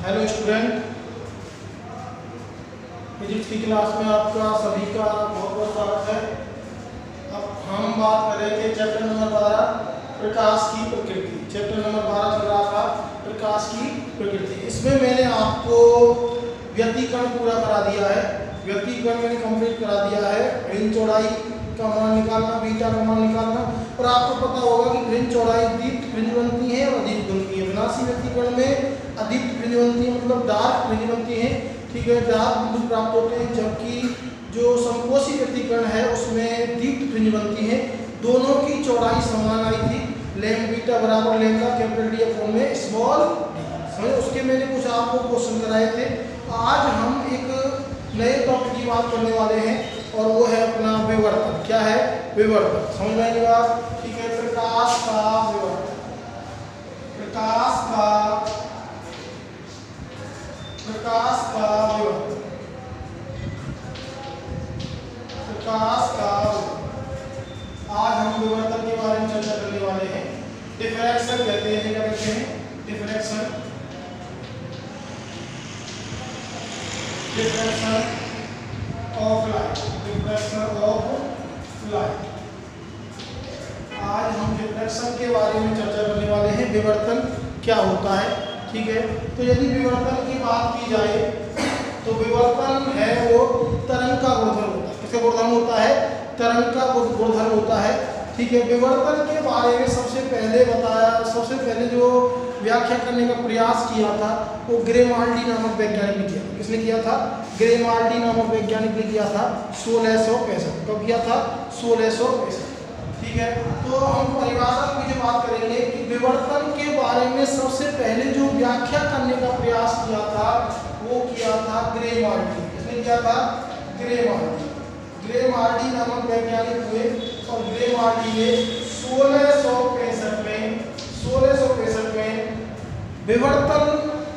Hello student, physics की class में आपका सभी का बहुत बहुत स्वागत है। अब हम बात करेंगे चैप्टर नंबर 12 प्रकाश की प्रकृति। चैप्टर नंबर 12 चल रहा था प्रकाश की प्रकृति। इसमें मैंने आपको व्यतिकरण पूरा करा दिया है। व्यतिकरण मैंने कंप्लीट करा दिया है। रिंग चौड़ाई का मान निकालना, बीटा का मान निकालना, और आपको पता होगा कि रिंग चौड़ाई दीप्त फ्रिंज बनती है और अदीप्त बनती है। विनाशी व्यतिकरण में अदीप्त फ्रिंज बनती है, मतलब डार्क फ्रिंज बनती है, ठीक है, डार्क बिंदु प्राप्त होते हैं, जबकि जो समकोशी व्यतिकरण है उसमें दीप्त फ्रिंज बनती है। दोनों की चौड़ाई समान आई थी, लैम्डा बीटा बराबर लैम्डा कैपिटल डी अपॉन में स्मॉल डी। समझे, उसके मैंने कुछ आपको क्वेश्चन कराए थे। आज हम एक नए टॉपिक की बात करने वाले हैं और वो है अपना विवर्तन। क्या है? विवर्तन। समझ में आएगी बात? ठीक है, प्रकाश का विवर्तन। प्रकाश का विवर्तन। प्रकाश का आज हम विवर्तन के बारे में चर्चा करने वाले हैं। डिफ्रैक्शन कहते हैं, क्या कहते हैं? Diffraction. Diffraction of light. Diffraction of light. आज हम डिफ्रैक्शन के बारे में चर्चा करने वाले हैं। विवर्तन क्या होता है, ठीक है। तो यदि विवर्तन की बात की जाए तो विवर्तन है वो तरंग का गुणधर्म होता है। किसका गुणधर्म होता है? तरंग का गुणधर्म होता है, ठीक है। विवर्तन के बारे में सबसे पहले जो व्याख्या करने का प्रयास किया था वो ग्रेमाल्डी नामक वैज्ञानिक ने किया। किसने किया था? ग्रेमाल्डी नामक वैज्ञानिक ने किया था 1665। कब किया था? 1665, ठीक है। तो हम परिभाषा की जो बात करेंगे कि विवर्तन के बारे में सबसे पहले जो व्याख्या करने का प्रयास किया था वो किया था ग्रेमाल्डी। किसने किया था? ग्रेमाल्डी। ग्रेमाल्डी नामक वैज्ञानिक हुए और ग्रेमाल्डी ने 1665 में विवर्तन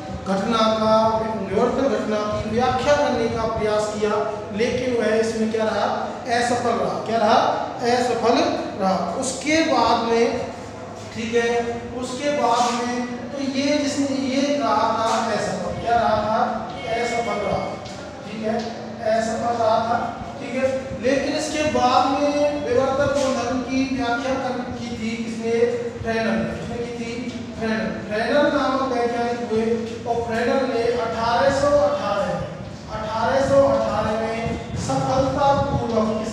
घटना की व्याख्या करने का प्रयास किया, लेकिन वह इसमें क्या रहा? असफल रहा। क्या रहा? असफल रहा। उसके बाद में, ठीक है, उसके बाद में तो ये जिसने ये रहा था असफल। क्या रहा था? असफल रहा, ठीक है, असफल रहा था, ठीक है। लेकिन इसके बाद में विवर्तन गुणधर्म की व्याख्या की थी किसने? फ्रेनेल ने। किसने की थी? फ्रेनेल नामक वैज्ञानिक हुए और फ्रेनेल ने 1818 में सफलतापूर्वक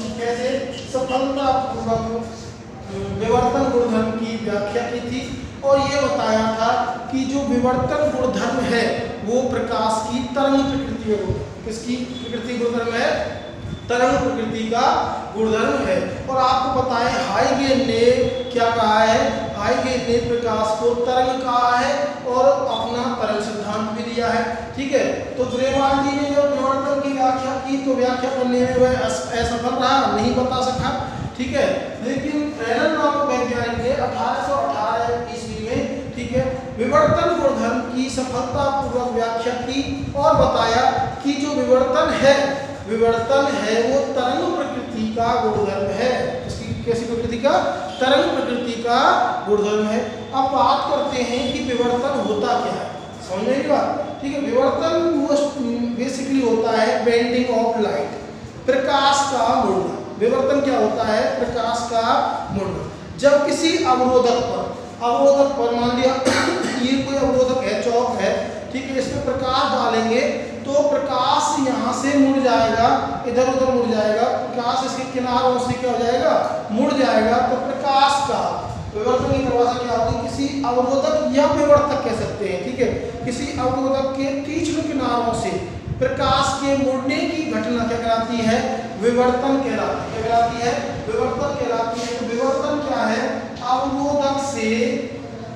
विवर्तन गुणधर्म की व्याख्या की थी और ये बताया था कि जो विवर्तन गुणधर्म है वो प्रकाश की तरंग प्रकृति है। किसकी प्रकृति गुणधर्म है? तरंग प्रकृति का गुणधर्म है। और आपको पता है हाइगेन ने क्या कहा है? हाइगेन ने प्रकाश को तरंग कहा है और अपना तरंग सिद्धांत भी दिया है, ठीक है। तो ग्रेमाल्डी ने जब विवर्तन की व्याख्या की तो व्याख्या करने में वह असफल रहा, नहीं बता सका, ठीक है। लेकिन फ्रेनेल नामक वैज्ञानिक ने 1818 ईस्वी में, ठीक है, विवर्तन गुणधर्म की सफलतापूर्वक व्याख्या की और बताया कि जो विवर्तन है वो तरंग प्रकृति का गुणधर्म है। इसकी कैसी प्रकृति का? तरंग प्रकृति का गुणधर्म है। अब बात करते हैं कि विवर्तन होता क्या है। समझ में आई बात? ठीक है। विवर्तन बेसिकली होता है बेंडिंग ऑफ लाइट, प्रकाश का मुड़ना। विवर्तन क्या होता है? प्रकाश का मुड़ना। जब किसी अवरोधक पर मान लिया ये कोई अवरोधक है, चौक है, ठीक है, इसमें प्रकाश डालेंगे तो प्रकाश यहाँ से मुड़ जाएगा, इधर उधर मुड़ जाएगा, प्रकाश इसके किनारों से क्या हो जाएगा? मुड़ जाएगा। तो प्रकाश का विवर्तन की परिभाषा क्या होगी? किसी अवरोधक या विवर्तक कह सकते हैं, ठीक है, किसी अवरोधक के तीक्ष्ण किनारों से प्रकाश के मुड़ने की घटना क्या कहलाती है? विवर्तन कहलाती है। क्या कहलाती है? विवर्तन कहलाती है। तो विवर्तन क्या है? अवरोधक से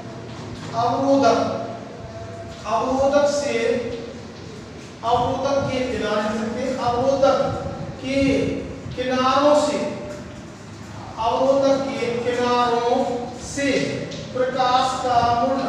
अवरोधक के किनारों से प्रकाश का मुड़ना।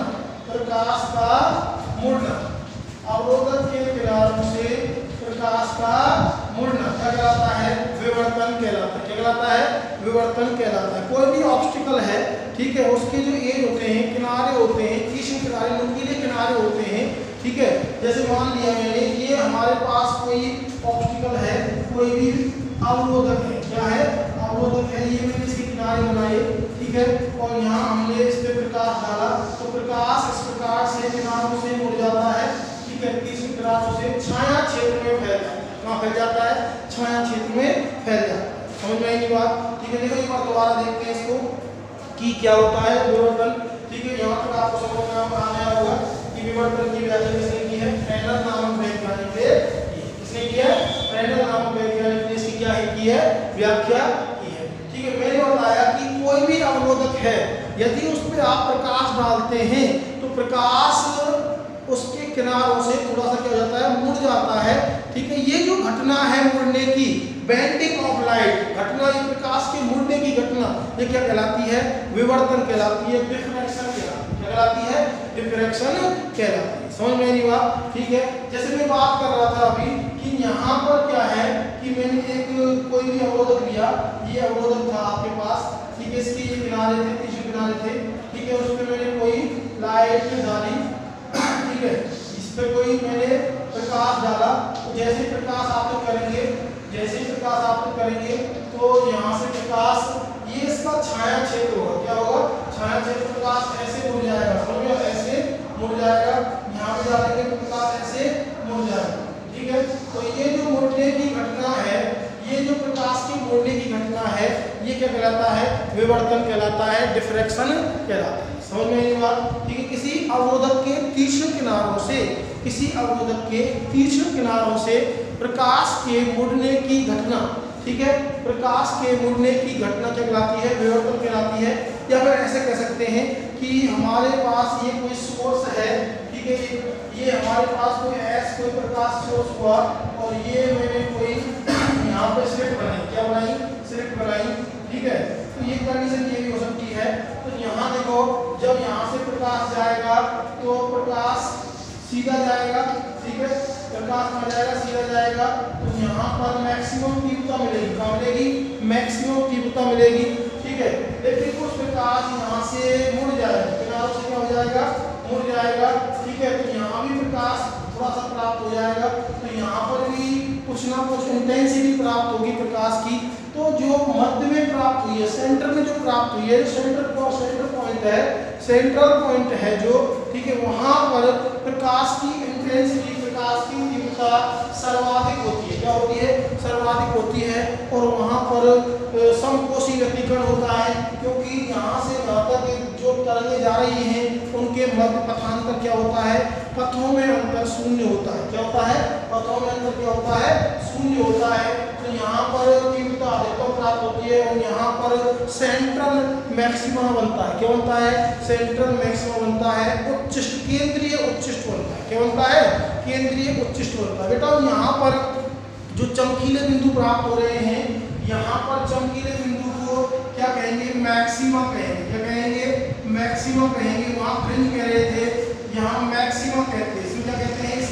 अवरोधक के किनारों से प्रकाश का मुड़ना क्या कहलाता है? विवर्तन कहलाता है। क्या कहलाता है? विवर्तन कहलाता है। कोई भी ऑब्स्टिकल है, ठीक है, उसके जो एज होते हैं, किनारे होते हैं, तीक्ष्ण किनारे, नुकीले किनारे होते हैं, ठीक है। जैसे मान लिया मैंने ये हमारे पास कोई ऑब्स्टिकल है, कोई भी अवरोधक है, क्या है, अवरोधक है, ये मैंने इसके किनारे बनाए, ठीक है, और यहाँ हमने इस पे प्रकाश डाला तो प्रकाश इस प्रकार से किनारों से मुड़ जाता है, ठीक है, किसी किनारों से छाया क्षेत्र में फैल जाता है। कहाँ फैल जाता है, छाया क्षेत्र में फैल जाता है। समझ में आई ये बात, ठीक है। देखो एक बार दोबारा देखते हैं इसको कि क्या होता है विवर्तन, ठीक है। यहाँ तक आपको समझ में आ गया होगा कि विवर्तन की व्याख्या किसने की है, फ्रेनेल नामक वैज्ञानिक ने, किसने की है, फ्रेनेल नामक वैज्ञानिक ने इसकी क्या की है, व्याख्या की है, ठीक है। मैंने बताया कि कोई भी अवरोधक है, यदि उस पर आप प्रकाश डालते हैं तो प्रकाश उसके किनारों से थोड़ा सा क्या हो जाता है, मुड़ जाता है, ठीक है। ये जो घटना है मुड़ने की, बेंडिंग ऑफ लाइट घटना, ये प्रकाश के मुड़ने की घटना, ये क्या कहलाती है, विवर्तन कहलाती है, डिफ्रैक्शन कहलाती है, डिफ्रैक्शन कहलाती है। समझ में नहीं बात, ठीक है। जैसे मैं बात कर रहा था अभी कि यहाँ पर क्या है कि मैंने एक कोई भी अवरोधक लिया, ये अवरोधक था आपके पास, ठीक है, इसके ये किनारे थे, तीसरे किनारे थे, ठीक है, उस पर मैंने कोई लाइट डाली, ठीक है, इस पे कोई मैंने प्रकाश डाला, तो जैसे प्रकाश आपको करेंगे, जैसे प्रकाश आपको करेंगे तो यहाँ से प्रकाश, ये इसका छाया क्षेत्र होगा, क्या होगा, छाया क्षेत्र, प्रकाश ऐसे मुड़ जाएगा, समझ लो, ऐसे मुड़ जाएगा, यहाँ पे डालेंगे तो प्रकाश ऐसे मुड़ जाएगा, ठीक है। तो ये जो मुड़ने की घटना है, ये जो प्रकाश की मुड़ने की घटना है, ये क्या कहलाता है, विवर्तन कहलाता है, डिफ्रैक्शन कहलाता है। समझ में ये बात, ठीक है। किसी अवरोधक के तीक्ष्ण किनारों से, किसी अवरोधक के तीक्ष्ण किनारों से प्रकाश के मुड़ने की घटना, ठीक है, प्रकाश के मुड़ने की घटना क्या कहलाती है, विवर्तन कहलाती है। या फिर ऐसे कह सकते हैं कि हमारे पास ये कोई सोर्स है, ठीक है, ये हमारे पास कोई प्रकाश सोर्स हुआ और ये मैंने कोई यहाँ पे स्लिट बनाई, क्या बनाई, स्लिट बनाई, ठीक है। तो ये कंडीशन ये भी हो सकती है। तो यहाँ देखो, जब यहाँ से प्रकाश जाएगा तो प्रकाश सीधा जाएगा, ठीक है, प्रकाश में जाएगा, सीधा जाएगा, तो यहाँ पर मैक्सिमम तीव्रता मिलेगी, क्या मिलेगी, मैक्सिमम तीव्रता मिलेगी, ठीक है। लेकिन कुछ प्रकाश यहाँ से मुड़ जाएगा, किनारों से क्या हो जाएगा, मुड़ जाएगा, ठीक है, तो यहाँ भी प्रकाश थोड़ा सा प्राप्त हो जाएगा, तो यहाँ पर भी कुछ ना कुछ इंटेंसिटी प्राप्त होगी प्रकाश की। तो जो मध्य में प्राप्त हुई है, सेंटर में जो प्राप्त हुई है, सेंटर पॉइंट है, सेंट्रल पॉइंट है जो, ठीक है, वहां पर प्रकाश की इंटेंसिटी, प्रकाश की तीव्रता सर्वाधिक होती है, क्या होती है, सर्वाधिक होती है, और वहां पर समकोशी व्यतिकरण होता है, क्योंकि यहाँ से यहाँ तक जो तरंगें जा रही हैं उनके मध्य पथांतर क्या होता है, पथों में अंतर शून्य होता है, क्या होता है, पथों में अंतर क्या होता है, शून्य होता है। तो यहाँ पर तीव्रता अधिकतम प्राप्त होती है और यहाँ पर सेंट्रल मैक्सिमा बनता है, क्या बनता है, सेंट्रल मैक्सिमा बनता है, उच्चिष्ट, केंद्रीय उच्चिष्ट बनता है, क्या बनता है, केंद्रीय उच्चिष्ट बनता है। बेटा यहाँ पर जो चमकीले बिंदु प्राप्त हो रहे हैं, यहाँ पर चमकीले बिंदु को क्या कहेंगे, मैक्सिमा कहेंगे, क्या कहेंगे, मैक्सिमा कहेंगे। वहाँ फ्रिंज कह रहे थे, यहाँ मैक्सिमा कहते हैं, इसमें क्या कहते हैं,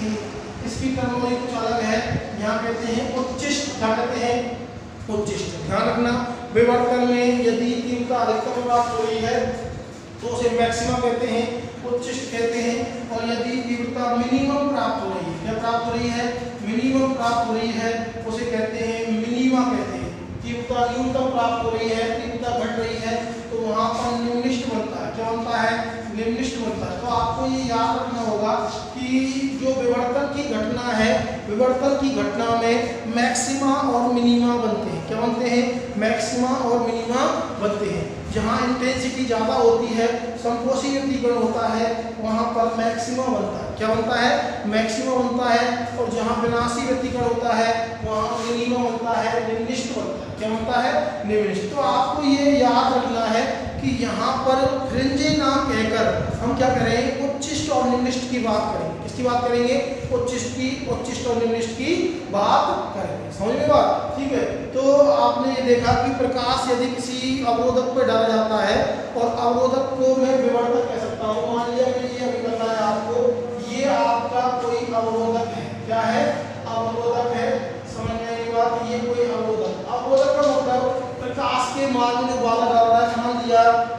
इसकी टर्मिनोलॉजी कुछ अलग है, यहाँ कहते हैं उच्चिष्ट, क्या कहते हैं, उच्चिष्ट। ध्यान रखना, विवर्तन में यदि तीव्रता अधिकतम प्राप्त हो रही है तो उसे मैक्सिमा कहते हैं, उच्चिष्ट कहते हैं, और यदि तीव्रता मिनिमम प्राप्त हो रही है, क्या प्राप्त हो रही है, मिनिमम प्राप्त हो रही है, उसे कहते हैं मिनिमा कहते हैं। तीव्रता न्यूनतम प्राप्त हो रही है, तीव्रता घट रही है, तो वहाँ पर निम्निष्ट बनता है, क्या बनता है, निम्निष्ट बनता है। तो आपको ये याद रखना होगा कि जो विवर्तन की घटना है, विवर्तन की घटना में मैक्सिमा और मिनिमा बनते हैं, क्या बनते हैं, मैक्सिमा और मिनिमा बनते हैं। जहाँ इंटेंसिटी ज़्यादा होती है, समकोशी व्यतिकरण होता है, वहाँ पर मैक्सिमा बनता है, क्या बनता है, मैक्सिमा बनता है, और जहाँ विनाशी व्यतिकरण होता है वहाँ मिनिमा बनता है, निम्निष्ट बनता है, क्या बनता है, निम्निष्ट। तो आपको ये याद रखना है कि यहाँ पर फ्रिंजे ना कहकर हम क्या करें, उच्चिष्ट और निम्निष्ट की बात करेंगे। किसकी बात करेंगे, उच्चिष्ट की, उच्चिष्ट और निम्निष्ट की बात करेंगे। समझ में बात, ठीक है। तो आपने ये देखा कि प्रकाश यदि किसी अवरोधक पर डाला जाता है, और अवरोधक को मैं विवर्तक कह सकता हूँ। मान लिया मैंने ये अभी बताया आपको, ये आपका कोई अवरोधक है, क्या है, अवरोधक है। समझ में ये बात, ये कोई अवरोधक, अवरोधक का मतलब प्रकाश के मार्ग में बाधा डाल रहा है। मान लिया ये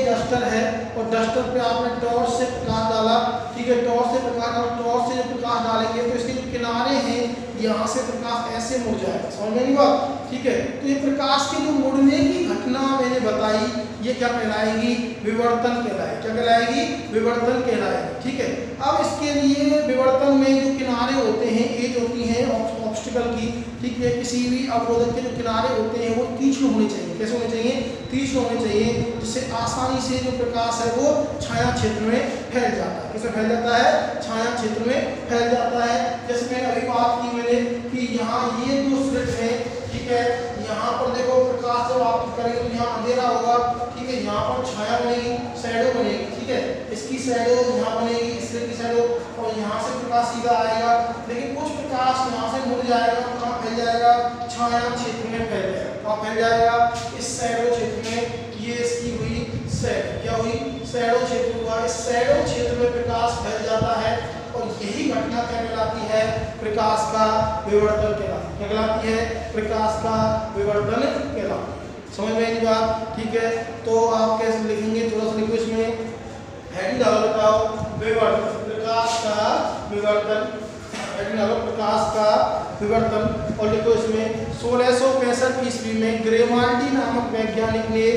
डस्टर है और डस्टर पे आपने टॉर्च से प्रकाश डाला, ठीक है, टॉर्च से प्रकाश डाला, टॉर्च से जब प्रकाश डालेंगे तो इसके जो किनारे हैं यहाँ से प्रकाश ऐसे मुड़ जाएगा, समझ में नहीं बात, ठीक है। तो ये प्रकाश की जो मुड़ने की घटना मैंने बताई ये क्या कहलाएगी, विवर्तन कहलाएगी, क्या कहलाएगी, विवर्तन कहलाएगी, ठीक है। अब इसके लिए विवर्तन में जो किनारे होते हैं एज होती है ऑब्स्टिकल की, ठीक है, किसी भी अवरोधक के जो किनारे होते हैं वो तीक्ष्ण होने चाहिए, कैसे होने चाहिए, तीक्ष्ण होने चाहिए, जिससे आसानी से जो प्रकाश है वो छाया क्षेत्र में फैल जाता है, कैसे फैल जाता है, छाया क्षेत्र में फैल जाता है। जैसे मैंने अभी बात की मैंने कि यहाँ ये जो स्लिट है, ठीक है, यहाँ पर देखो प्रकाश जब आप करेंगे तो यहाँ अंधेरा होगा, ठीक है, यहाँ पर छाया बनेगी, शैडो बनेगी, ठीक है, इसकी शैडो यहाँ बनेगी, इसकी शैडो, और यहाँ से प्रकाश सीधा आएगा, लेकिन कुछ प्रकाश यहाँ से मुड़ जाएगा, कहाँ फैल जाएगा, छाया क्षेत्र में फैल जाएगा, कहाँ फैल जाएगा, इस शैडो क्षेत्र में। ये इसकी हुई शैडो, क्या हुई, शैडो क्षेत्र हुआ, इस शैडो क्षेत्र में प्रकाश फैल जाता है और यही घटना क्या कहलाती है, प्रकाश का विवर्तन कहलाती है, क्या कहलाती है, प्रकाश का विवर्तन कहलाती है। समझ में आई बात, ठीक है। तो आप कैसे लिखेंगे, थोड़ा सा लिखो, इसमें हेडिंग डालो, बताओ विवर्तन, प्रकाश का विवर्तन, हेडिंग डालो प्रकाश का विवर्तन, और लिखो इसमें 1665 ईस्वी में ग्रेमाल्डी नामक वैज्ञानिक ने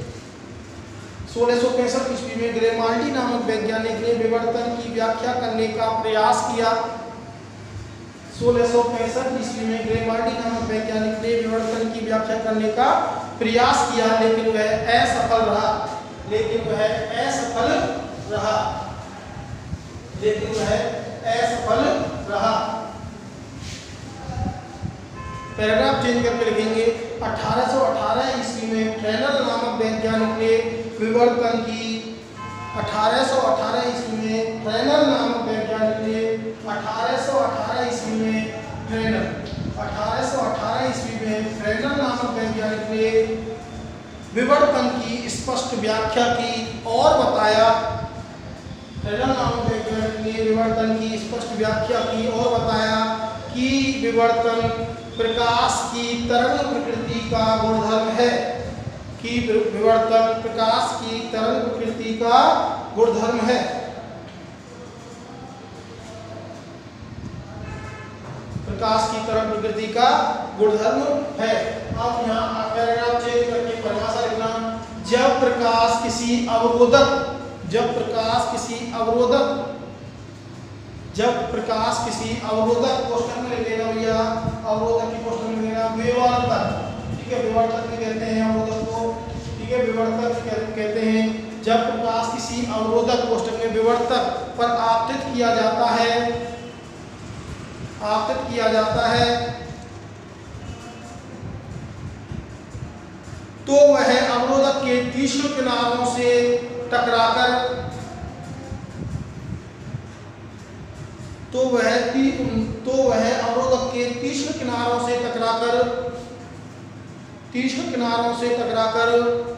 1665 ईस्वी में ग्रेमाल्डी नामक वैज्ञानिक ने विवर्तन की व्याख्या करने का प्रयास किया। 1665 ईस्वी में ग्रेमाल्डी नामक वैज्ञानिक ने विवर्तन की व्याख्या करने का प्रयास किया, लेकिन वह असफल रहा, लेकिन वह असफल रहा, लेकिन वह असफल रहा। पैराग्राफ चेंज करके लिखेंगे 1818 ईस्वी में फ्रेनेल नामक वैज्ञानिक ने विवर्तन की 1818 ईस्वी में फ्रेनेल नामक वैज्ञानिक ने 1818 ईस्वी में फ्रेनेल 1818 ईस्वी में फ्रेनेल नामक वैज्ञानिक ने विवर्तन की स्पष्ट व्याख्या की और बताया, फ्रेनेल नामक वैज्ञानिक ने विवर्तन की स्पष्ट व्याख्या की और बताया कि विवर्तन प्रकाश की तरंग प्रकृति का गुणधर्म है, कि विवर्तन प्रकाश की तरंग प्रकृति का गुणधर्म है। प्रकाश की तरंग प्रकृति का गुणधर्म है। अब यहाँ पैराग्राफ चेंज करके परिभाषा लिखना, जब प्रकाश किसी अवरोधक, जब प्रकाश किसी अवरोधक, जब प्रकाश किसी अवरोधक, कोष्ठक में लिख लेना भैया, अवरोधक की कोष्ठक में लेना विवर्तक, ठीक है, विवर्तक कहते हैं अवरोधक को, ठीक है, विवर्तक कहते हैं। जब प्रकाश किसी अवरोधक कोष्ठक में विवर्तक पर आपतित किया जाता है, आपतित किया जाता है, तो वह अवरोधक के तीक्ष्ण किनारों से टकराकर, तो वह अवरोधक के तीक्ष्ण किनारों से टकराकर, तीक्ष्ण किनारों से टकराकर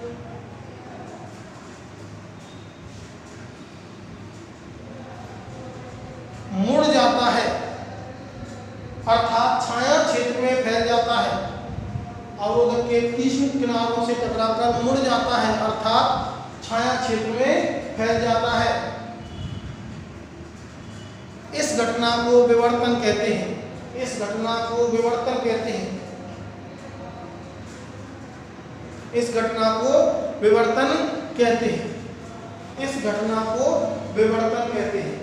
मुड़ जाता है, अर्थात छाया क्षेत्र में फैल जाता है। अवरोधक के तीक्ष्ण किनारों से टकराकर मुड़ जाता है, अर्थात छाया क्षेत्र में फैल जाता है। इस घटना को विवर्तन कहते हैं, इस घटना को विवर्तन कहते हैं, इस घटना को विवर्तन कहते हैं, इस घटना को विवर्तन कहते हैं,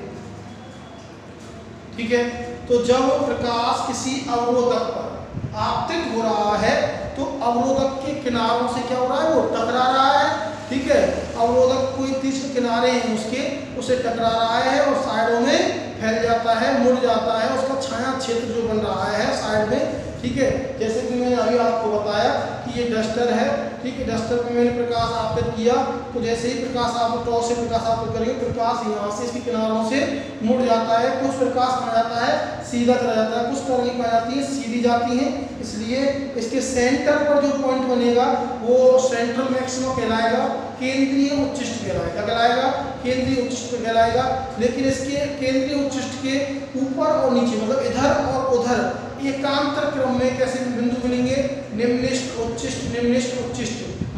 ठीक है। तो जब प्रकाश किसी अवरोधक पर आपतित हो रहा है तो अवरोधक के किनारों से क्या हो रहा है, वो टकरा रहा है, ठीक है, अवरोधक कोई तीक्ष्ण किनारे हैं उसके, उसे टकरा रहा है और साइडों में फैल जाता है, मुड़ जाता है, उसका छाया क्षेत्र जो बन रहा है साइड में, ठीक है। जैसे कि मैंने अभी आपको बताया कि ये डस्टर है, ठीक है, डस्टर पे मैंने प्रकाश आपतित किया, तो जैसे ही प्रकाश आप टॉर्च से प्रकाश आपतित करेंगे, प्रकाश यहाँ से इसके किनारों से मुड़ जाता है, कुछ प्रकाश पा जाता है सीधा चला जाता है, कुछ तरंगें पा जाती है सीधी जाती हैं, इसलिए इसके सेंटर पर जो पॉइंट बनेगा वो सेंट्रल मैक्सिमा कहलाएगा, केंद्रीय उच्चिष्ट कहलाएगा, क्या कहलाएगा, केंद्रीय उच्चिष्ट कहलाएगा। लेकिन इसके केंद्रीय उच्चिष्ट के ऊपर और नीचे, मतलब इधर और उधर एकांतर क्रम में कैसे बिंदु मिलेंगे, निम्निष्ठ उच्चिष्ट, निम्निष्ठ उच्चिष्ट,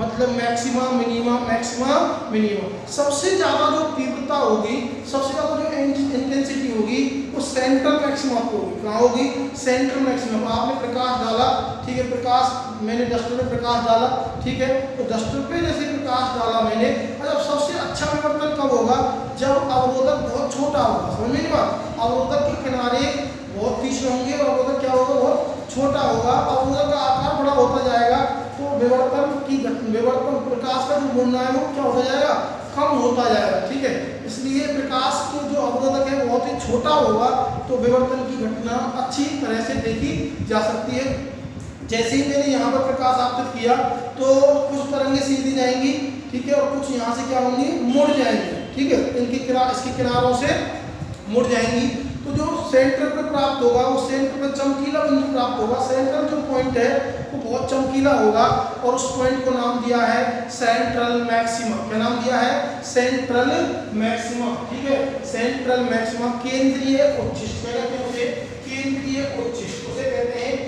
मतलब मैक्सिमा मिनिमा मैक्सिमा मिनिमा। सबसे ज़्यादा जो तीव्रता होगी, सबसे ज़्यादा जो इंटेंसिटी होगी वो सेंट्रल मैक्सिमा पे होगी। कहाँ होगी? Central maximum. आपने प्रकाश डाला, ठीक है, प्रकाश मैंने डस्टर पे प्रकाश डाला, ठीक है, तो डस्टर पे जैसे प्रकाश डाला मैंने, मतलब सबसे अच्छा विवर्तन कब होगा? जब अवरोधक बहुत छोटा होगा। समझ में नहीं बात? अवरोधक के किनारे बहुत तीक्ष्ण होंगे और अवरोधक क्या होगा? बहुत छोटा होगा। अवरोधक का आकार बड़ा होता जाएगा तो विवर्तन प्रकाश का जो मुड़ना है वो क्या होता जाएगा? कम होता जाएगा, ठीक है। इसलिए प्रकाश के जो अवरोधक है बहुत ही छोटा होगा तो विवर्तन की घटना अच्छी तरह से देखी जा सकती है। जैसे ही मैंने यहाँ पर प्रकाश आपतित किया तो कुछ तरंगें सीधी जाएंगी, ठीक है, और कुछ यहाँ से क्या होंगी? मुड़ जाएंगी, ठीक है, इसके किनारों से मुड़ जाएंगी। तो जो सेंटर पे प्राप्त होगा वो सेंटर पे चमकीला बिंदु प्राप्त होगा। सेंट्रल जो पॉइंट है वो बहुत चमकीला होगा और उस पॉइंट को नाम दिया है सेंट्रल मैक्सिमा। क्या नाम दिया है? सेंट्रल मैक्सिमा, ठीक है, सेंट्रल मैक्सिमा। केंद्रीय उच्चिष्ट क्या कहते हैं उसे? केंद्रीय उच्चिष्ट उसे कहते हैं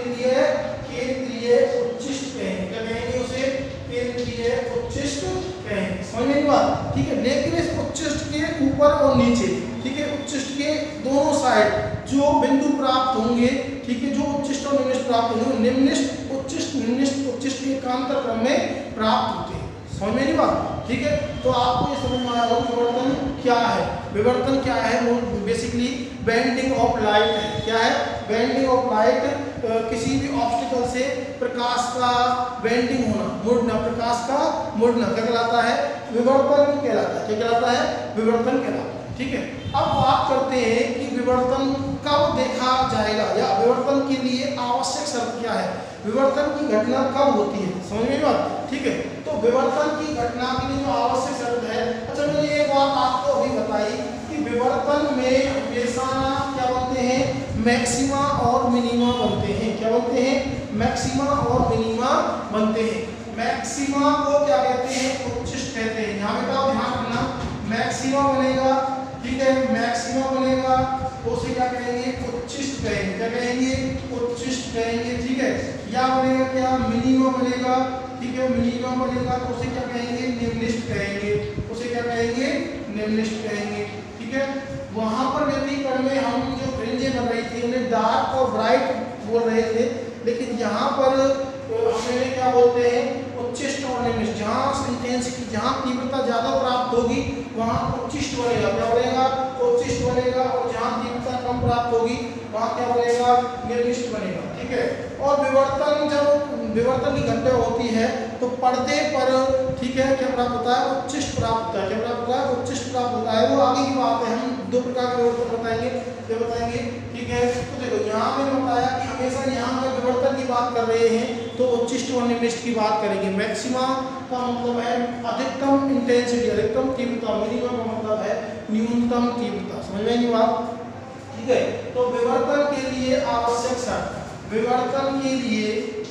केंद्रीय उच्चिष्ट कहेंगे। क्या कहेंगे उसे? केंद्रीय उच्चिष्ट कहेंगे। समझ में बात? ठीक है। लेकिन इस उच्चिष्ट के ऊपर और नीचे, ठीक है, उच्चिष्ट के दोनों साइड जो बिंदु प्राप्त होंगे, ठीक है, जो उच्चिष्ट और निम्निष्ट प्राप्त होंगे, निम्निष्ट उच्चिष्ट निम्निष्ट उच्चिष्ट के एकांतर क्रम में प्राप्त होते हैं। समझ में नहीं बात? ठीक है। तो आपको ये समझ में आया होगा विवर्तन क्या है। विवर्तन क्या है? वो बेसिकली बेंडिंग ऑफ लाइट है। क्या है? Bending of light. किसी भी ऑब्स्टिकल से प्रकाश का बेंडिंग होना, मुड़ना, प्रकाश का मुड़ना क्या कहलाता है? विवर्तन कहलाता है। क्या कहलाता है? विवर्तन कहलाता है, ठीक है। अब बात करते हैं कि विवर्तन कब देखा जाएगा या विवर्तन के लिए आवश्यक शर्त क्या है? विवर्तन की घटना कब होती है? समझ में बात? ठीक है। तो विवर्तन की घटना के लिए जो आवश्यक शर्त है, अच्छा मैंने एक बात आपको अभी बताई कि विवर्तन में हमेशा क्या बनते हैं? मैक्सिमा और मिनिमा बनते हैं। क्या बनते हैं? मैक्सिमा और मिनिमा बनते हैं। मैक्सिमा को क्या कहते हैं? उच्चिष्ट कहते हैं। यहाँ बेटा ध्यान रखना, मैक्सिमा बनेगा, ठीक है, मैक्सिमा बनेगा तो उसे क्या कहेंगे? उच्चिष्ट कहेंगे। क्या कहेंगे? उच्चिष्ट कहेंगे, ठीक है। या बनेगा क्या? मिनिमा बनेगा, ठीक है, मिनिमा बनेगा तो उसे क्या कहेंगे? निम्निष्ट कहेंगे। उसे क्या कहेंगे? निम्निष्ट कहेंगे, ठीक है। वहां पर व्यक्तिकरण में हम जो फ्रिंजें बन रही थी उन्हें डार्क और ब्राइट बोल रहे थे, लेकिन यहाँ पर हमें क्या बोलते हैं? उच्चिष्ट और निम्निष्ट। जहाँ इंटेंसिटी, जहाँ तीव्रता ज्यादा प्राप्त होगी वहाँ उच्चिष्ट बनेगा। क्या बनेगा? उच्चिष्ट बनेगा। और जहाँ तीव्रता कम प्राप्त होगी वहाँ क्या बनेगा? निर्दिष्ट बनेगा, ठीक है। और विवर्तन, जब विवर्तन की घटना होती है तो पर्दे पर, ठीक है, क्या प्राप्त होता है? उच्चिष्ट प्राप्त होता है। क्या प्राप्त होता है? उच्चिष्ट प्राप्त होता है। वो आगे की बात है, हम दो प्रकार के विवर्तन बताएंगे, ये बताएंगे, ठीक है। तो देखो यहाँ मैंने बताया कि हमेशा यहाँ पर विवर्तन की बात कर रहे हैं तो उच्चिष्ट और निम्निष्ट की बात करेंगे। मैक्सिमा का मतलब है अधिकतम इंटेंसिटी, अधिकतम तीव्रता। मिनिमम का मतलब है न्यूनतम तीव्रता। समझ में नहीं बात? ठीक है। तो विवर्तन के लिए आवश्यक शर्त, विवर्तन के लिए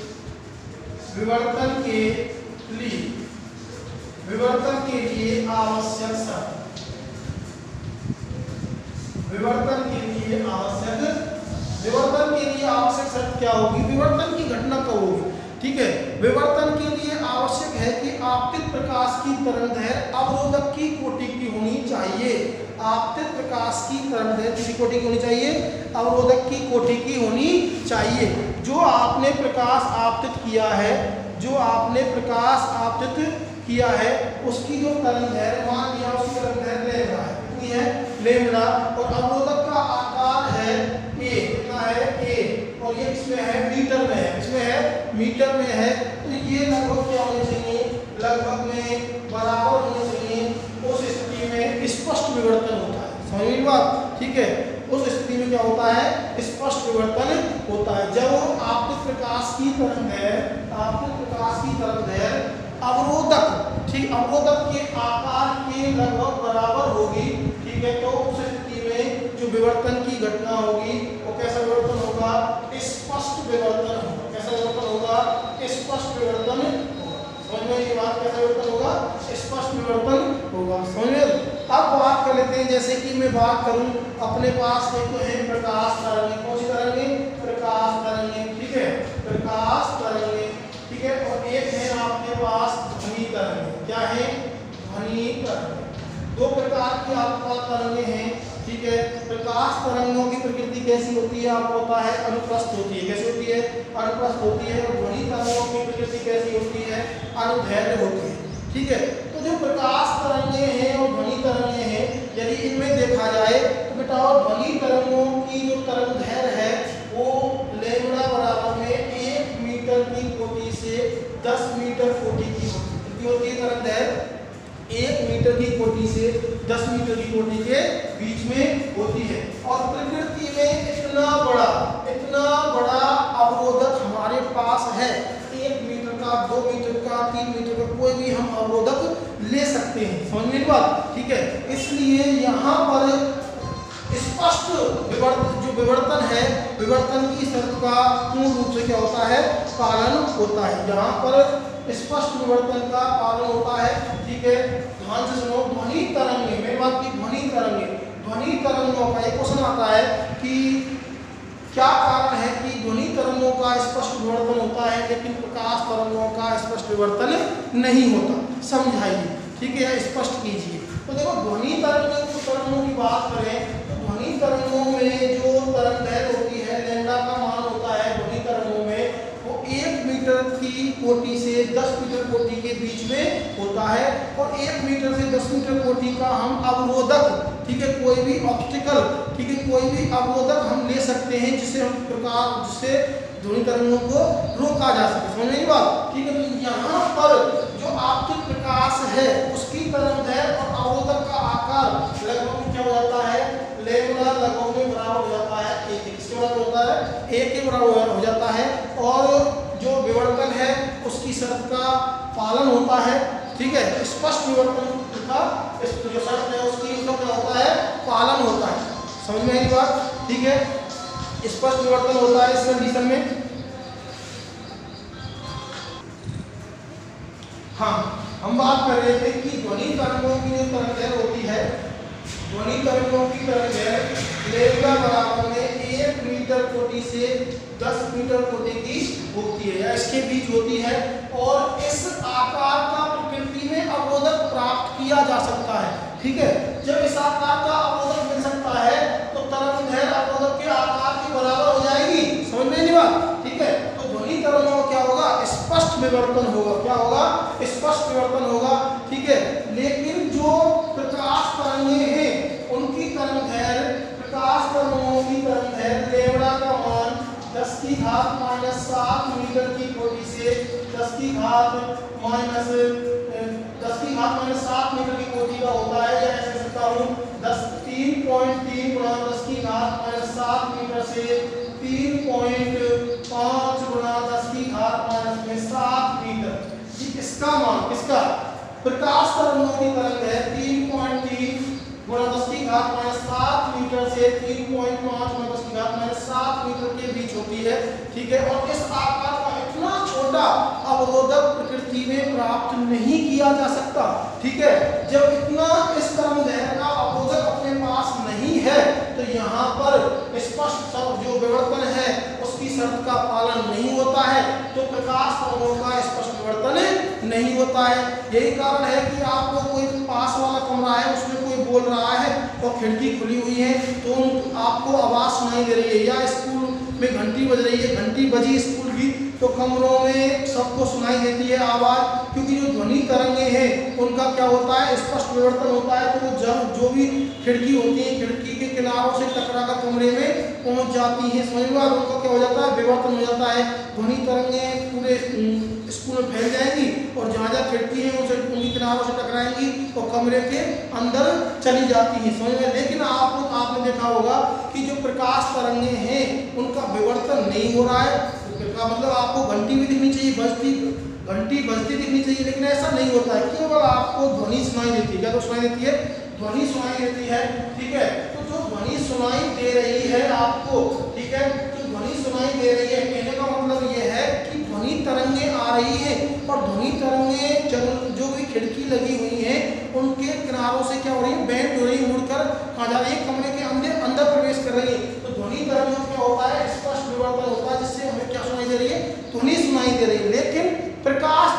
आवश्यक शर्त, विवर्तन के लिए आवश्यक शर्त क्या होगी? विवर्तन की घटना कब होगी? ठीक है। विवर्तन के लिए आवश्यक है कि आपतित प्रकाश की तरंगदैर्घ्य अवरोधक की कोटि की होनी चाहिए। आपतित प्रकाश की तरंगदैर्घ्य किसी कोटि की होनी चाहिए? अवरोधक की कोटि की होनी चाहिए। जो आपने प्रकाश आपतित किया है, जो आपने प्रकाश आपतित किया है उसकी जो तरंगदैर्घ्य, मान लिया उसकी तरंगदैर्घ्य लैम्डा है, कितनी है? लैम्डा। और अवरोधक का आकार है a, कितना है? a, और ये इसमें है मीटर में है, इसमें है मीटर में है। तो ये लगभग क्या होने चाहिए? लगभग में बराबर होने चाहिए। उस स्थिति में स्पष्ट विवर्तन होता है। समझ में बात? ठीक है। उस स्थिति में क्या होता है? स्पष्ट विवर्तन होता है जब आपतित प्रकाश की तरंगदैर्घ्य अवरोधक, ठीक, अवरोधक के आकार के लगभग बराबर होगी, ठीक है। तो उस स्थिति में जो विवर्तन की घटना होगी वो कैसा विवर्तन होगा? स्पष्ट विवर्तन होगा। कैसा विवर्तन होगा? स्पष्ट विवर्तन होगा। समझ में ये बात? कैसा विवर्तन होगा? स्पष्ट विवर्तन होगा। समझ में? अब बात कर लेते हैं, जैसे कि मैं बात करूं, अपने पास एक तो है प्रकाश तरंगें। कौन सी तरंगें? प्रकाश तरंगें, ठीक है, प्रकाश तरंगें, ठीक है। और एक है आपके पास ध्वनि तरंग। क्या है? ध्वनि तरंग। दो प्रकार की आपके पास तरंगे हैं, ठीक है। प्रकाश तरंगों की प्रकृति कैसी होती है? आपको पता है अनुप्रस्थ होती है। कैसी होती है? अनुप्रस्थ होती है। और ध्वनि तरंगों की प्रकृति कैसी होती है? अनुदैर्घ्य होती है, ठीक है। तो जो प्रकाश तरंगे हैं और ध्वनि तरंगे हैं, यदि इनमें देखा जाए तो बेटा ध्वनि तरंगों की जो तरंगदैर्घ्य है वो लैम्ब्डा बराबर में 1 मीटर की कोटि से 10 मीटर कोटि की होती है। तरंगदैर्घ्य 1 मीटर की कोटि से 10 मीटर की कोटि के बीच में होती है। और प्रकृति में इतना बड़ा अवरोधक हमारे पास है, 1 मीटर का, 2 मीटर का, 3 मीटर का, कोई भी हम अवरोधक ले सकते हैं। समझ में बात, ठीक है। इसलिए यहाँ पर स्पष्ट जो विवर्तन है, विवर्तन की शर्त का पूर्ण रूप से क्या होता है? पालन होता है। यहाँ पर स्पष्ट विवर्तन का पालन होता है, ठीक है। ध्यान से सुनो। ध्वनि तरंगे, मेरी बात की, ध्वनि तरंगों का एक क्वेश्चन आता है कि क्या कारण है कि ध्वनि तरंगों का स्पष्ट विवर्तन होता है लेकिन प्रकाश तरंगों का स्पष्ट विवर्तन नहीं होता? समझाइए, ठीक है, या स्पष्ट कीजिए। तो देखो ध्वनि तरंगों की बात करें तो ध्वनि तरंगों में जो तरंगदैर्घ्य होती है, लैम्ब्डा का मान होता है ध्वनि तरंगों में, वो 1 मीटर की कोटि से 10 मीटर कोटि के बीच में होता है। और 1 मीटर से 10 मीटर कोटि का हम अवरोधक, ठीक है, कोई भी ऑब्स्टिकल, ठीक है, कोई भी अवरोधक हम ले सकते हैं जिससे ध्वनि तरंगों को रोका जा सके। समझ में बात, ठीक है। तो यहाँ पर जो आपतित प्रकाश है उसकी तरंगदैर्घ्य और अवरोधक का आकार लगभग क्या हो जाता है? लैम्ब्डा लगभग में बराबर हो जाता है 1 के। किसके बराबर होता है? 1 के बराबर हो जाता है। और जो विवर्तन है उसकी शर्त का पालन होता है, ठीक है। स्पष्ट विवर्तन का जो शर्त है उसकी क्या होता है? पालन होता है। समझ में आई बात, ठीक है। स्पष्ट विवर्तन होता है इस कंडीशन में। हाँ, हम बात कर रहे थे कि ध्वनि तरंगों की जो तरंगदैर्घ्य होती है, ध्वनि तरंगों की तरंगदैर्घ्य लैम्ब्डा बराबर में 1 मीटर कोटि से 10 मीटर कोटि की होती है या इसके बीच होती है। और इस आकार का प्रकृति में अवरोधक प्राप्त किया जा सकता है, ठीक है। जब इस आकार का अवरोधक मिल सकता है तो तरंगदैर्घ्य अवरोधक के आकार के बराबर हो जाएगी। समझ में नहीं बात, ठीक है। तो ध्वनि तरंगों क्या होगा? स्पष्ट विवर्तन होगा। क्या होगा? स्पष्ट विवर्तन होगा, ठीक है। लेकिन जो प्रकाश तरंगे हैं उनकी तरंगदैर्घ्य, प्रकाश तरंगों की तरंगदैर्घ्य लैम्ब्डा का मान 10 की घात -7 मीटर की कोटि से 10 की घात -7 मीटर की कोटि का होता है। या ऐसे सकता हूँ 3.3 गुणा 10 की घात -7 मीटर से 3.5 गुणा 10 की घात -7 मीटर। इसका मान, किसका? प्रकाश तरंगों की तरंगदैर्घ्य 3.3 गुणा 10 की घात -7 मीटर से 3.5 गुणा 10 की घात -7 मीटर के बीच होती है, ठीक है। और इस आकार का इतना छोटा अवरोधक प्रकृति में प्राप्त नहीं किया जा सकता, ठीक है। जब इतना इस तरंगदैर्घ्य का अवरोधक अपने पास नहीं है तो यहाँ पर स्पष्ट जो विवर्तन है उसकी शर्त का पालन नहीं होता है, तो प्रकाश तरंगों का स्पष्ट विवर्तन नहीं होता है। यही कारण है कि आपको कोई पास वाला कमरा है, उसमें कोई बोल रहा है और खिड़की खुली हुई है तो आपको आवाज़ सुनाई दे रही है, या स्कूल में घंटी बज रही है, घंटी बजी स्कूल की तो कमरों में सबको सुनाई देती है आवाज़, क्योंकि जो ध्वनि तरंगे हैं उनका क्या होता है? स्पष्ट विवर्तन होता है। तो जब जो भी खिड़की होती है, खिड़की के किनारों से टकरा कर कमरे में पहुंच जाती है, समझ में? उनका क्या हो जाता है? विवर्तन हो जाता है। ध्वनि तरंगे पूरे स्कूल में फैल जाएंगी और जहाँ जहाँ खिड़की है उनकी किनारों से टकराएंगी और कमरे के अंदर चली जाती है, समझ में? लेकिन आपने देखा होगा कि जो प्रकाश तरंगे हैं उनका विवर्तन नहीं हो रहा है। का मतलब आपको घंटी भी दिखनी चाहिए, घंटी बजती दिखनी चाहिए, लेकिन ऐसा नहीं होता है। केवल आपको ध्वनि सुनाई देती है। क्या तो सुनाई देती है? ध्वनि सुनाई देती है, ठीक है। तो जो ध्वनि सुनाई दे रही है आपको, ठीक है, जो ध्वनि सुनाई दे रही है, कहने का मतलब ये है कि ध्वनि तरंगे आ रही है और ध्वनि तरंगे जो भी खिड़की लगी हुई है उनके किनारों से क्या हो रही है? बेंड हो रही है, मुड़कर कहाँ जा रही है? कमरे के अंदर प्रवेश कर रही है। तो ध्वनि तरंगों क्या होता है? स्पष्ट विवर्तन होता है जिससे हमें क्या सुनाई दे रही है? ध्वनि सुनाई दे रही है। लेकिन प्रकाश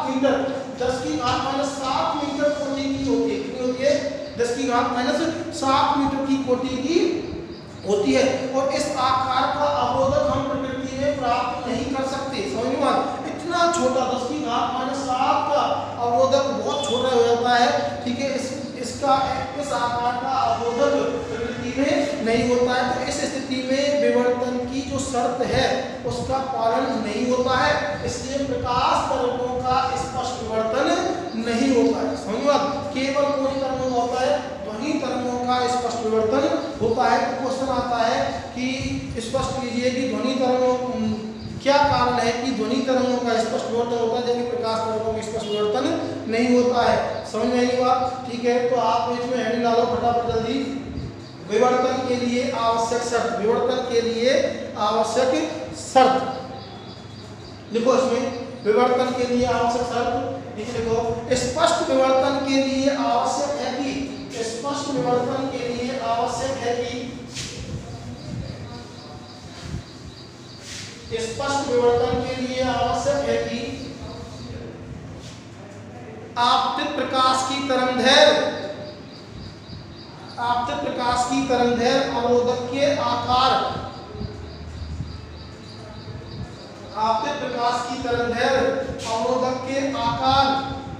7 मीटर 10 की घात माइनस 7 मीटर कोटि की होती है। कितनी होती है? 10 की घात माइनस 7 मीटर की कोटि की होती है। और इस आकार का अवरोधक हम प्रकृति में प्राप्त नहीं कर सकते। समझ में आया? इतना छोटा 10 की घात माइनस 7 का अवरोधक बहुत छोटा हो जाता है। ठीक है, इस आकार का अवरोधक प्रकृति में नहीं होता है। तो इस स्थिति में विवर्तन की जो शर्त है उसका पालन नहीं होता है, इसलिए प्रकाश तरंगों का स्पष्ट विवर्तन नहीं होता है। समझ में? केवल कौन सी तरंगों का होता है? ध्वनि तरंगों का स्पष्ट विवर्तन होता है। तो क्वेश्चन आता है कि स्पष्ट कीजिए कि ध्वनि तरंगों क्या कारण है कि ध्वनि तरंगों का स्पष्ट विवर्तन होता है जबकि प्रकाश तरंगों का स्पष्ट विवर्तन नहीं होता है। समझ में आई बात? ठीक है, तो आप इसमें हेडिंग डालो फटाफट जल्दी। विवर्तन के लिए आवश्यक शर्त, विवर्तन के लिए आवश्यक शर्त लिखो। इसमें विवर्तन के लिए आवश्यक शर्त लिखो। स्पष्ट विवर्तन के लिए आवश्यक है कि, स्पष्ट विवर्तन के लिए आवश्यक है कि, स्पष्ट विवर्तन के लिए आवश्यक है कि आपतित प्रकाश की तरंगदैर्घ्य, आपतित प्रकाश की तरंगदैर्घ्य अवरोधक के आकार, आपतित प्रकाश की तरंगदैर्घ्य अवरोधक के आकार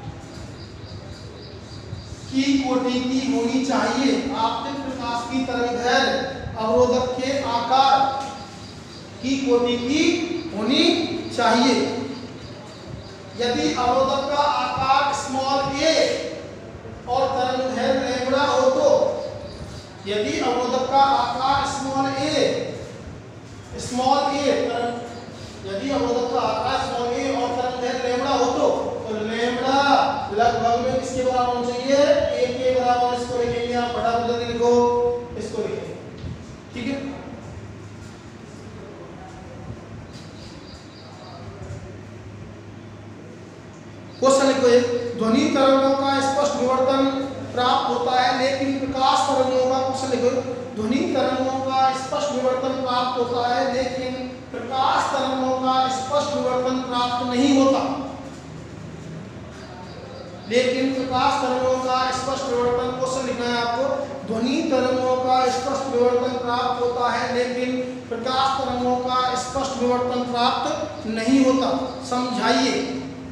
की कोटि की होनी चाहिए। आपतित प्रकाश की तरंगदैर्घ्य अवरोधक के आकार की कोटि की होनी चाहिए। यदि अवरोधक का आकार स्मॉल ए और तरंगदैर्घ्य लैम्ब्डा हो तो, यदि अवरोधक का आकार स्मॉल ए यदि अवरोधक का आकार स्मॉल ए और तरंगदैर्घ्य लैम्ब्डा हो तो लैम्ब्डा लगभग में किसके बराबर होना चाहिए? ए के बराबर। इसको लिखेंगे आप फटाफट जल्दी लिखो, इसको लिखेंगे। ठीक है, क्वेश्चन लिखो। ध्वनि तरंगों का स्पष्ट विवर्तन प्राप्त होता है लेकिन प्रकाश तरंगों का, क्वेश्चन लिखो, ध्वनि तरंगों का स्पष्ट विवर्तन प्राप्त होता है लेकिन प्रकाश तरंगों का स्पष्ट विवर्तन प्राप्त नहीं होता। लेकिन प्रकाश तरंगों का स्पष्ट विवर्तन, क्वेश्चन लिखना है आपको। ध्वनि तरंगों का स्पष्ट विवर्तन प्राप्त होता है लेकिन प्रकाश तरंगों का स्पष्ट विवर्तन प्राप्त नहीं होता। समझाइए,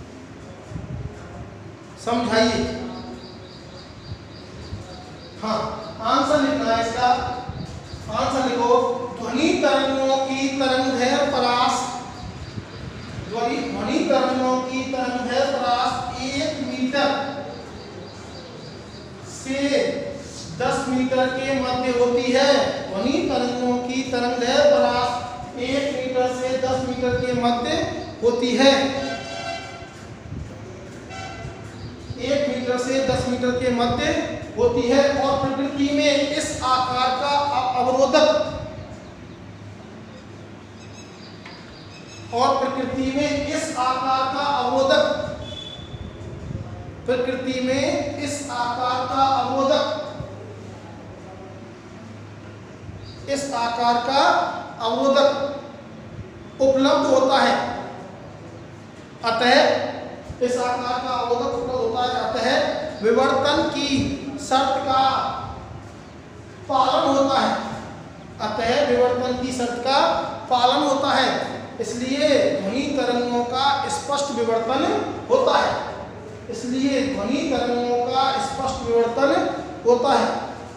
समझाइए। हाँ, आंसर लिखना है इसका। आंसर लिखो। ध्वनि तरंगों की तरंगदैर्घ्य परास, ध्वनि तरंगों की तरंगदैर्घ्य परास 1 मीटर से 10 मीटर के मध्य होती है। ध्वनि तरंगों की तरंगदैर्घ्य परास 1 मीटर से 10 मीटर के मध्य होती है। 1 मीटर से 10 मीटर के मध्य होती है। और प्रकृति में इस आकार का अवरोधक, और प्रकृति में इस आकार का अवरोधक, प्रकृति में इस आकार का अवरोधक, इस आकार का अवरोधक उपलब्ध होता है। अतः इस आकार का अवरोधक उपलब्ध होता है, अतः विवर्तन की शर्त का पालन होता है। अतः विवर्तन की शर्त का पालन होता है, इसलिए ध्वनि तरंगों का स्पष्ट विवर्तन होता है। इसलिए ध्वनि तरंगों का स्पष्ट विवर्तन होता है।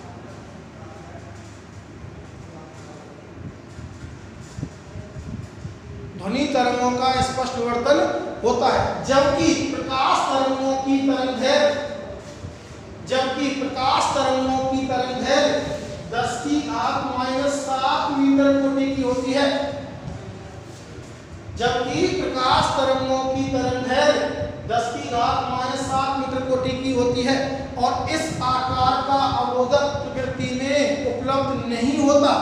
ध्वनि तरंगों का स्पष्ट विवर्तन होता है, जबकि प्रकाश तरंगों की तरंगदैर्घ्य, जबकि प्रकाश तरंगों की तरंगदैर्घ्य 10 की घात -7 मीटर कोटि की होती है। जबकि प्रकाश तरंगों की तरंगदैर्घ्य 10 की घात -7 मीटर कोटि की होती है और इस आकार का अवरोधक प्रकृति में उपलब्ध नहीं होता,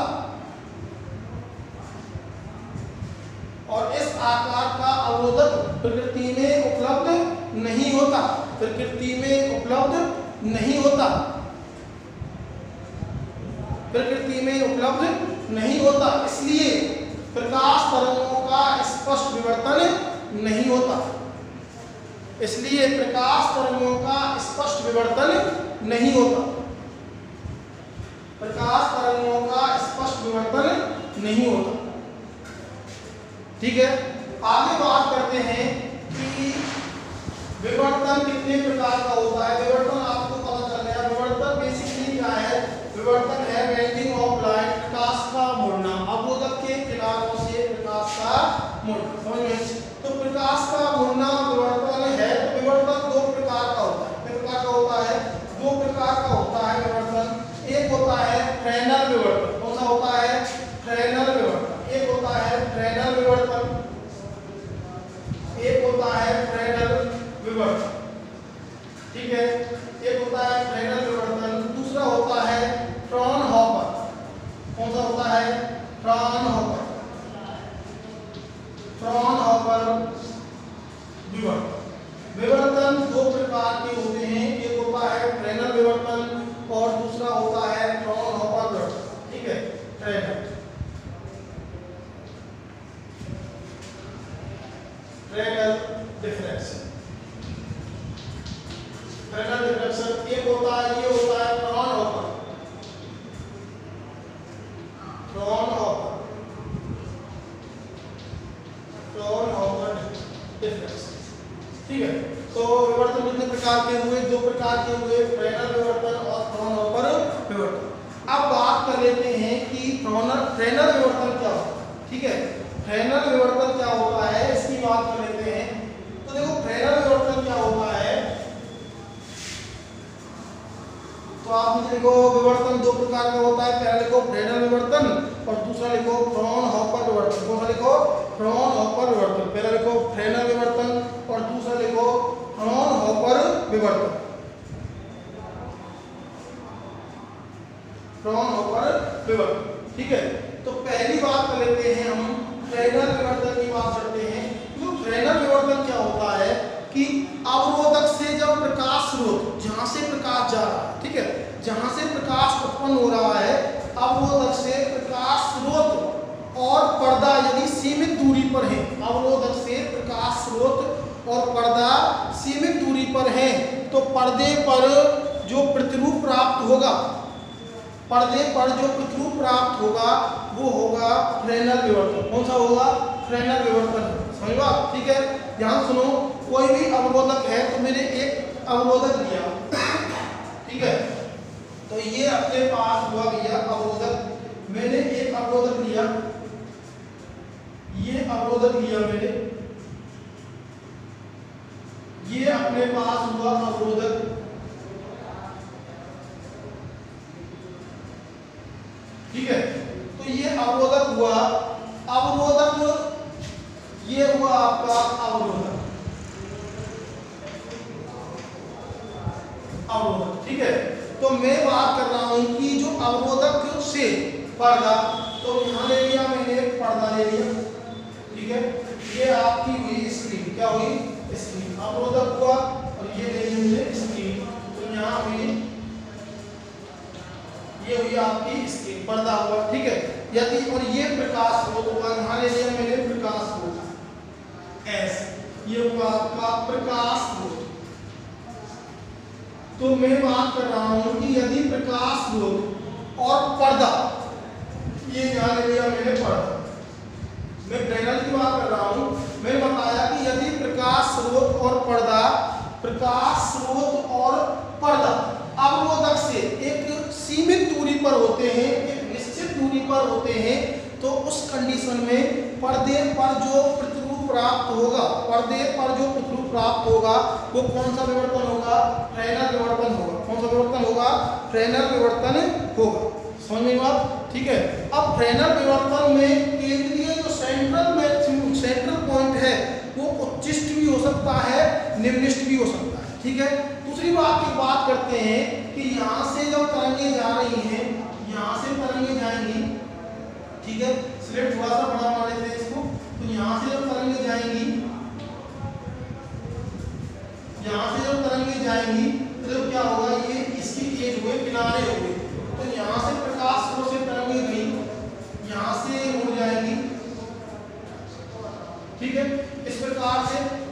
और इस आकार का अवरोधक प्रकृति में उपलब्ध नहीं होता, प्रकृति में उपलब्ध नहीं होता, प्रकृति में उपलब्ध नहीं होता। इसलिए प्रकाश तरंगों का स्पष्ट विवर्तन नहीं होता। इसलिए प्रकाश तरंगों का स्पष्ट विवर्तन नहीं होता। प्रकाश तरंगों का स्पष्ट विवर्तन नहीं होता। ठीक है, आगे बात करते हैं कि विवर्तन कितने प्रकार का होता है। विवर्तन आपको पता चल गया। विवर्तन बेसिकली क्या है? विवर्तन है बेंडिंग ऑफ लाइट, प्रकाश का मुड़ना, अवरोधक के किनारों से प्रकाश का मुड़ना। समझ में? तो प्रकाश का मुड़ना विवर्तन है। तो विवर्तन दो प्रकार का होता है। कितने प्रकार का होता है? दो प्रकार का होता है विवर्तन। एक होता है फ्रेनेल विवर्तन। कौन सा होता है? फ्रेनेल विवर्तन। एक होता है फ्रेनेल विवर्तन, एक होता है फ्रेनेल विवर्तन। ठीक है, एक होता है फ्रेनेल विवर्तन, दूसरा होता है फ्रॉनहोफर। कौन सा होता है? फ्रॉनहोफर। फ्रॉनहोफर विवर्तन। विवर्तन दो प्रकार के होते हैं। एक होता है फ्रेनेल विवर्तन और दूसरा होता है फ्रॉनहोफर विवर्तन। ठीक है, फ्रेनेल डिफ्रैक्शन। फ्रेनेल डिफ्रैक्शन एक होता है, ये होता है फ्रॉनहोफर। Fraunhofer diffraction. ठीक है, तो विवर्तन कितने प्रकार के हुए? दो प्रकार के हुए, फ्रेनेल विवर्तन और फ्रॉनहोफर विवर्तन। अब बात कर लेते हैं कि फ्रेनेल विवर्तन क्या होता है। ठीक है, फ्रेनेल विवर्तन क्या होता है इसकी बात कर लेते हैं। तो देखो फ्रेनेल विवर्तन क्या होता है, तो आप मुझे लिखो विवर्तन दो प्रकार का होता है। पहला लिखो फ्रेनेल विवर्तन और दूसरा लिखो फ्रॉनहोफर विवर्तन। कौन सा लिखो? फ्रॉनहोफर विवर्तन। पहला लिखो फ्रेनेल विवर्तन और दूसरा लिखो फ्रॉनहोफर विवर्तन। फ्रॉनहोफर विवर्तन। ठीक है, तो पहली बात कर लेते हैं हम फ्रेनेल विवर्तन की बात करते हैं। तो फ्रेनेल विवर्तन क्या होता है कि अवरोधक से जब प्रकाश स्रोत, जहां से प्रकाश जा रहा है, ठीक है, जहां से प्रकाश उत्पन्न हो रहा है, अवरोधक से प्रकाश स्रोत और पर्दा यदि सीमित दूरी पर है, अवरोधक से प्रकाश स्रोत और पर्दा सीमित दूरी पर है, तो पर्दे पर जो प्रतिरूप प्राप्त होगा, पर्दे पर जो प्रतिरूप प्राप्त होगा वो होगा फ्रेनेल विवर्तन। कौन सा होगा? फ्रेनेल विवर्तन। समझ लो आप? ठीक है, ध्यान सुनो। कोई भी अवरोधक है, तो मैंने एक अवरोधक लिया, ठीक है, तो ये अपने पास हुआ भैया अवरोधक। मैंने एक अवरोधक लिया, ये अवरोधक लिया मैंने, ये अपने पास हुआ अवरोधक। ठीक है, तो ये अवरोधक हुआ। अवरोधक ये हुआ आपका अवरोधक। अवरोधक, ठीक है, तो मैं बात कर रहा हूं कि जो अवरोधक से पर्दा, तो यहां ले लिया मैंने, पर्दा ले लिया। ठीक है, ये आपकी हुई स्क्रीन। क्या हुई? स्क्रीन। अवरोधक हुआ और ये ले ली मुझे स्क्रीन। तो यहां हुई, ये हुई आपकी स्क्रीन, पर्दा हुआ। ठीक है, यदि और ये प्रकाश स्रोत हुआ, यहां ले लिया मैंने प्रकाश स्रोत एस, ये हुआ आपका प्रकाश स्रोत। तो मैं बात कर रहा हूं कि यदि प्रकाश स्रोत और पर्दा, ये यहां ले लिया मैंने पर्दा, मैं फ्रेनेल की बात कर रहा हूं। मैंने बताया कि यदि प्रकाश स्रोत और पर्दा, प्रकाश स्रोत और पर्दा अवरोधक से एक सीमित दूरी पर होते हैं, एक निश्चित दूरी पर होते हैं, तो उस कंडीशन में पर्दे पर जो प्रतिरूप प्राप्त होगा, पर्दे पर जो प्रतिरूप प्राप्त होगा वो कौन सा विवर्तन होगा? फ्रेनेल विवर्तन होगा। कौन सा विवर्तन होगा? फ्रेनेल विवर्तन होगा। समझ में बात? ठीक है, अब फ्रेनेल विवर्तन में केंद्रीय जो सेंट्रल पॉइंट है वो उच्चिष्ट भी हो सकता है, निम्निष्ट भी हो सकता है। ठीक है, दूसरी बात की बात करते हैं कि यहाँ से जब तरंगे जा रही हैं, यहाँ से तरंगे जाएंगी, ठीक है, स्लेट थोड़ा सा बड़ा बना लेते हैं इसको। तो यहाँ से जब तरंगे जाएंगी, यहाँ से जब तरंगे जाएंगी तो क्या होगा? ये इसकी एज हुए, किनारे हुए, तो यहाँ से प्रकाश स्रोत से तरंगे गई, यहाँ से मुड़ जाएंगी। ठीक है, इस प्रकार से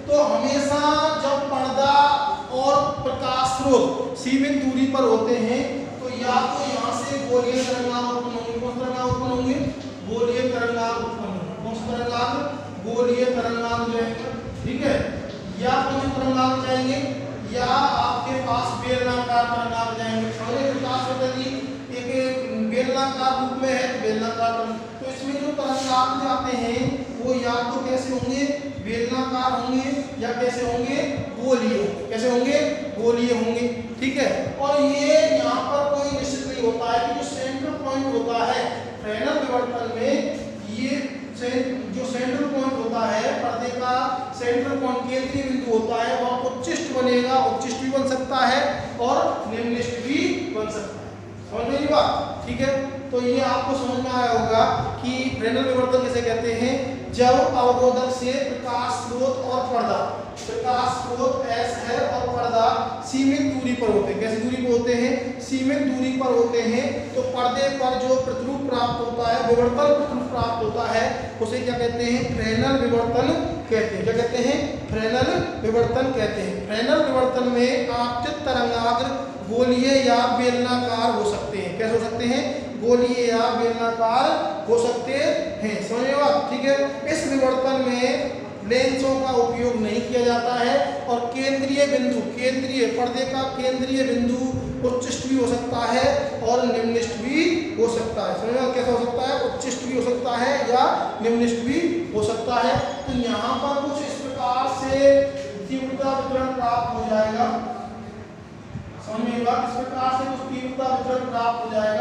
तो हमेशा जब पर्दा और प्रकाश स्रोत सीमित दूरी पर होते हैं तो या तो यहाँ से गोलीय तरंगांग उत्पन्न होंगे। कौन तरंगांग उत्पन्न होंगे? गोलीय तरंगांग उत्पन्न होंगे। कौन सा तरंगांग? गोलीय तरंगांग जाएंगे, ठीक है। या कौन तरंगांग जाएंगे? या आपके पास बेलनाकार तरंगांग जाएंगे। समझे? प्रकाश पद्धति एक बेलनाकार रूप में है, बेलनाकार तरंग। तो इसमें जो तरंगांग जाते हैं वो या तो कैसे होंगे? बेलनाकार होंगे या कैसे होंगे? गोलीय। कैसे होंगे? गोलीय होंगे, ठीक है। और ये यहाँ पर कोई निश्चित नहीं होता है कि जो सेंट्रल पॉइंट होता है फ्रेनेल विवर्तन में, ये जो सेंट्रल पॉइंट होता है पर्दे का सेंट्रल पॉइंट केंद्रीय बिंदु होता है वह उच्चिष्ट बनेगा। उच्चिष्ट भी बन सकता है और निम्निष्ट भी बन सकता है। समझ में आई बात? ठीक है। तो ये आपको समझ में आया होगा कि फ्रेनेल विवर्तन किसे कहते हैं? जब अवरोधक से प्रकाश स्रोत और पर्दा, प्रकाश स्रोत S है और पर्दा सीमित दूरी पर होते हैं। कैसी दूरी पर होते हैं? सीमित दूरी पर होते हैं। तो पर्दे पर जो प्रतिरूप प्राप्त होता है, विवर्तन प्रतिरूप प्राप्त होता है, उसे क्या कहते हैं? फ्रेनेल विवर्तन कहते हैं। क्या कहते हैं? फ्रेनेल विवर्तन कहते हैं। फ्रेनेल विवर्तन में आपतित तरंगाग्र गोलीय या बेलनाकार हो सकते हैं। कैसे हो सकते हैं? गोलीय या बेलनाकार हो सकते हैं। समझ में बात? ठीक है। इस विवर्तन में लेंसों का उपयोग नहीं किया जाता है और केंद्रीय बिंदु, केंद्रीय पर्दे का केंद्रीय बिंदु उच्चिष्ट भी हो सकता है और निम्निष्ट भी हो सकता है। समझ में? कैसा हो सकता है? उच्चिष्ट भी हो सकता है या निम्निष्ट भी हो सकता है। तो यहाँ पर कुछ इस प्रकार से तीव्रता वितरण प्राप्त हो जाएगा। समझ में? इस प्रकार से कुछ तीव्रता वितरण प्राप्त हो जाएगा,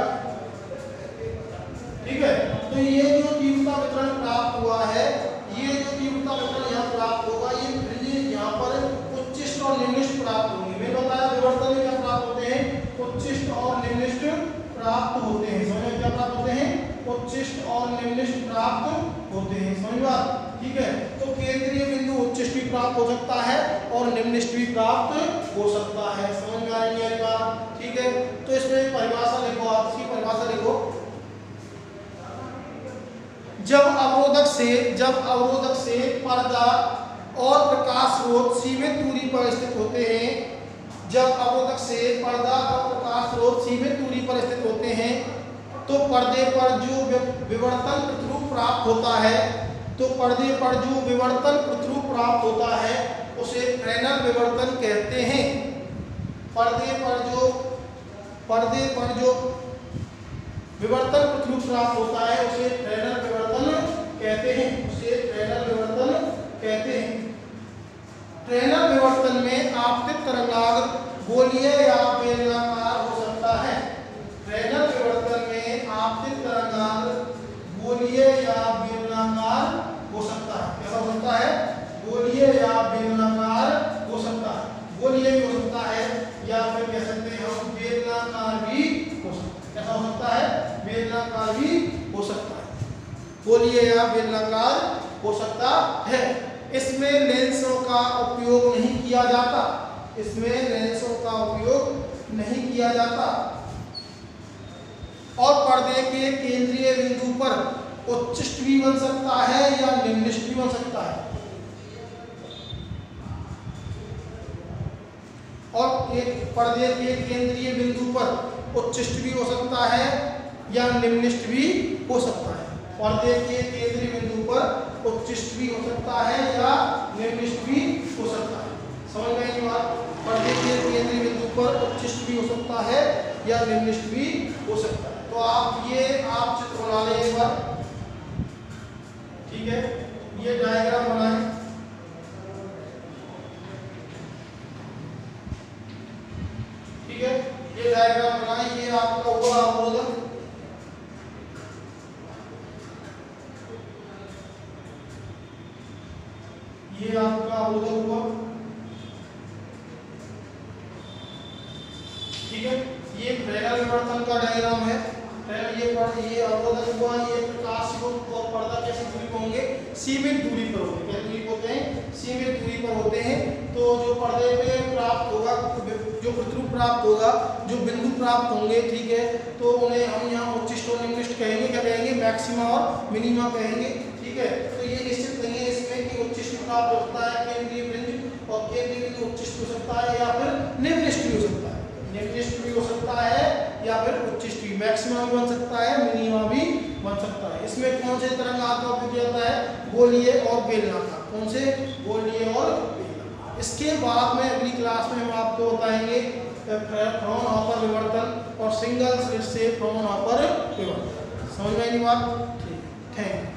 ठीक है। तो ये जो तीव्रता वितरण प्राप्त हुआ है, ये जो तीव्रता वितरण यहाँ प्राप्त होगा, ये यहाँ पर उच्चिष्ट और निम्निष्ट प्राप्त होंगे। मैंने बताया विवर्तन में क्या प्राप्त होते हैं? उच्चिष्ट और निम्निष्ट प्राप्त होते हैं। समझ में? क्या प्राप्त होते हैं? उच्चिष्ट और निम्निष्ट प्राप्त होते हैं। समझ बात? ठीक है। तो केंद्रीय बिंदु उच्चिष्ट भी प्राप्त हो सकता है और निम्निष्ट भी प्राप्त हो सकता है। समझ में आएंगे एक बार? ठीक है। तो इसमें परिभाषा लिखो, आप इसकी परिभाषा लिखो। जब अवरोधक से पर्दा और प्रकाश स्रोत सीमित दूरी पर स्थित होते हैं, जब अवरोधक से पर्दा और प्रकाश स्रोत सीमित दूरी पर स्थित होते हैं तो पर्दे पर जो विवर्तन प्रतिरूप प्राप्त होता है, तो पर्दे पर जो विवर्तन प्रतिरूप प्राप्त होता है उसे फ्रेनेल विवर्तन कहते हैं। पर्दे पर जो विवर्तन प्रतिरूप प्राप्त होता है उसे फ्रेनेल विवर्तन कहते हैं। उसे फ्रेनेल विवर्तन कहते हैं। फ्रेनेल विवर्तन में आपतित तरंगाग्र गोलीय या बेलनाकार हो सकता है। फ्रेनेल विवर्तन में आपतित तरंगाग्र गोलीय या बेलनाकार हो सकता है। कैसा हो सकता है? गोलीय या बेलनाकार हो सकता है। गोलीय भी हो सकता है या फिर कह सकते हैं हम बेलनाकार भी हो सकता है। कैसा हो सकता है? बेलनाकार भी हो सकता है। गोलीय या बेलनाकार हो सकता है। इसमें लेंसों का उपयोग नहीं किया जाता। इसमें लेंसों का उपयोग नहीं किया जाता और पर्दे के केंद्रीय बिंदु पर उच्चिष्ट भी बन सकता है या निम्निष्ट भी बन सकता है। और एक पर्दे के केंद्रीय बिंदु पर उच्चिष्ट भी हो सकता है या निम्निष्ट भी हो सकता है। पर्दे के केंद्रीय बिंदु पर उच्चिष्ट भी हो सकता है या निम्निष्ट भी हो सकता है। समझ में आई बात? पर्दे के केंद्रीय बिंदु पर उच्चिष्ट भी हो सकता है या निम्निष्ट भी हो सकता है। तो आप चित्र बना लें एक बार, ठीक है। ये डायग्राम बनाएं, ठीक है। ये डायग्राम बनाएं। ये आपका हुआ अवरोधक, ये आपका अवरोधक हुआ, ठीक है। ये फ्रेनेल विवर्तन का डायग्राम है। ये अवरोधक हुआ, ये प्रकाश स्रोत और पर्दा कैसी दूरी पर होंगे? सीमित दूरी पर होंगे। क्या दूरी पर होते हैं? सीमित दूरी पर होते हैं। तो जो पर्दे पे प्राप्त होगा, जो प्रतिरूप प्राप्त होगा, जो बिंदु प्राप्त होंगे, ठीक है, तो उन्हें हम यहाँ उच्चिष्ट और निम्निष्ट कहेंगे। क्या कहेंगे? मैक्सिमा और मिनिमा कहेंगे, ठीक है। तो ये निश्चित नहीं है इसमें कि उच्चिष्ट प्राप्त होता है केंद्रीय बिंदु एक बिंदु उच्चिष्ट हो सकता है या फिर निम्नलिष्ट हो सकता है, निम्नलिष्ट भी हो सकता है या फिर उच्चिष्ट भी, मैक्सिमा भी बन सकता है, मिनिमा भी बन सकता है। इसमें कौन से तरंगाकार का उपयोग किया जाता है? गोलीय और बेलनाकार। कौन से? गोलीय और बेलनाकार। इसके बाद में अगली क्लास में हम आपको बताएंगे फ्राउनहोफर विवर्तन और सिंगल स्लिट से फ्राउनहोफर विवर्तन। समझ में आई बात? ठीक, थैंक यू।